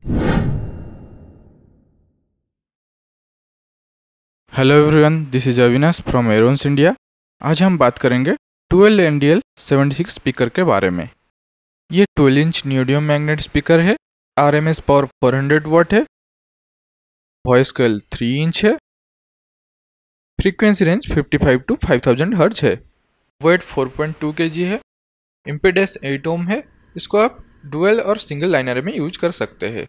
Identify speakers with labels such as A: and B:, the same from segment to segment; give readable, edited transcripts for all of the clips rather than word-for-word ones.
A: Hello everyone, this is Avinash from Aarons India. आज हम बात करेंगे 12NDL76 स्पीकर के बारे में। ये 12 इंच नियोडियम मैग्नेट स्पीकर है। RMS पावर 400 वाट है। वॉइस कॉइल 3 इंच है। फ्रीक्वेंसी रेंज 55 to 5000 हर्ट्ज है। वेट 4.2 kg है। इम्पीडेंस 8 ओम है। इसको आप डुअल और सिंगल लाइनर में यूज कर सकते हैं।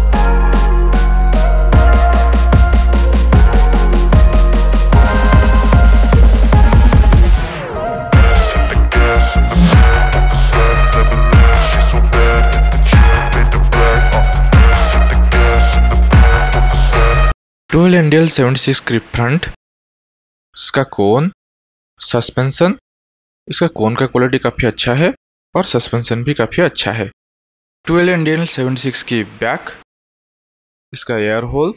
A: डुअल NDL76 की फ्रंट, इसका कोन, सस्पेंशन, इसका कोन का क्वालिटी काफ़ी अच्छा है और सस्पेंशन भी काफ़ी अच्छा है। डुअल NDL76 की बैक, इसका एयर होल,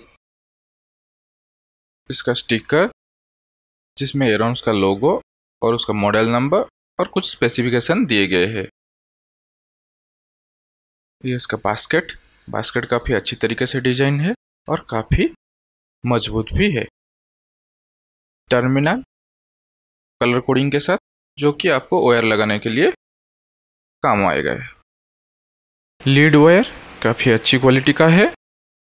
A: इसका स्टिकर जिसमें एरोन्स का लोगो और उसका मॉडल नंबर और कुछ स्पेसिफिकेशन दिए गए हैं। ये इसका बास्केट काफ़ी अच्छी तरीके से डिजाइन है और काफ़ी मजबूत भी है। टर्मिनल कलर कोडिंग के साथ, जो कि आपको वायर लगाने के लिए काम आएगा। लीड वायर काफ़ी अच्छी क्वालिटी का है।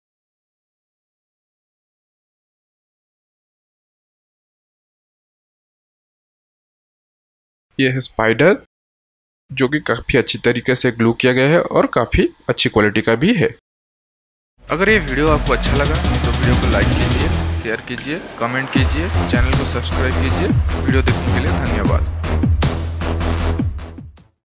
A: यह है स्पाइडर, जो कि काफ़ी अच्छी तरीके से ग्लू किया गया है और काफ़ी अच्छी क्वालिटी का भी है। अगर ये वीडियो आपको अच्छा लगा तो वीडियो को लाइक कीजिए, शेयर कीजिए, कमेंट कीजिए, चैनल को सब्सक्राइब कीजिए। वीडियो देखने के लिए धन्यवाद।